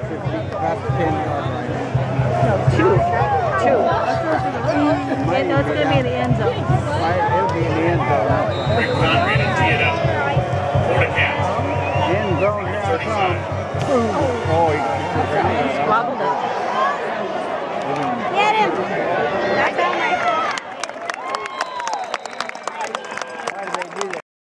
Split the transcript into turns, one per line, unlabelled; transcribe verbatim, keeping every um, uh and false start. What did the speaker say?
That's the ten yard line.
No, two. Two. Yeah, no, it's going to be in the end zone.
Right, it'll be in the end zone.
Conry to tee it up. Four to count.
End zone, here I come. Oh, he
Squabbled it.
Get him!